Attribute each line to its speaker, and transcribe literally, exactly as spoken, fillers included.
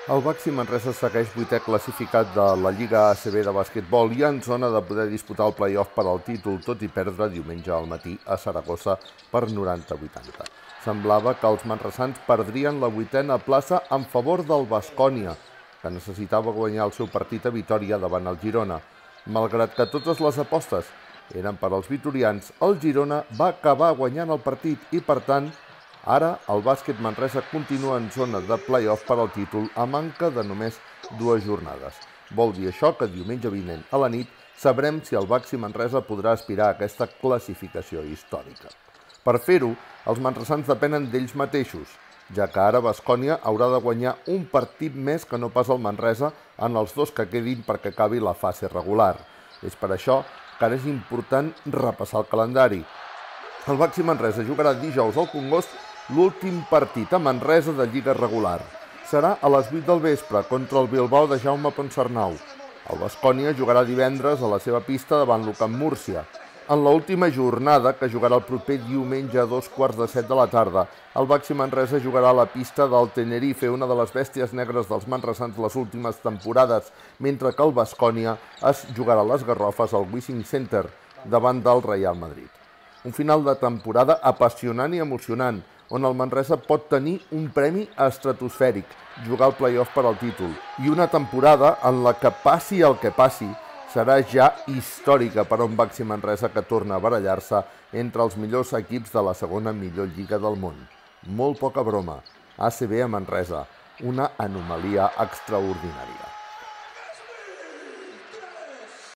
Speaker 1: El Baxi Manresa segueix vuitè classificat de la Lliga A C B de basquetbol i en zona de poder disputar el play-off per al títol, tot i perdre diumenge al matí a Saragossa per noranta a vuitanta. Semblava que els manresans perdrien la vuitena plaça en favor del Baskonia, que necessitava guanyar el seu partit a Vitòria davant el Girona. Malgrat que totes les apostes eren per als vitorians, el Girona va acabar guanyant el partit i, per tant, ara el bàsquet Manresa continua en zona de play-off per al títol a manca de només dues jornades. Vol dir això que diumenge vinent a la nit sabrem si el Baxi Manresa podrà aspirar a aquesta classificació històrica. Per fer-ho, els manresans depenen d'ells mateixos, ja que ara Baskonia haurà de guanyar un partit més que no pas el Manresa en els dos que quedin perquè acabi la fase regular. És per això que ara és important repassar el calendari. El Baxi Manresa jugarà dijous al Congost l'últim partit a Manresa de Lliga regular. Serà a les vuit del vespre contra el Bilbao de Jaume Ponsarnau. El Baskonia jugarà divendres a la seva pista davant l'U Camp Múrcia. En l'última jornada, que jugarà el proper diumenge a dos quarts de set de la tarda, el Baxi Manresa jugarà a la pista del Tenerife, una de les bèsties negres dels manresans les últimes temporades, mentre que el Baskonia es jugarà a les Garrofes al Wishing Center davant del Real Madrid. Un final de temporada apassionant i emocionant, on el Manresa pot tenir un premi estratosfèric, jugar al play-off per al títol, i una temporada en la que passi el que passi, serà ja històrica per a un Baxi Manresa que torna a barallar-se entre els millors equips de la segona millor lliga del món. Molt poca broma. A C B a Manresa, una anomalia extraordinària.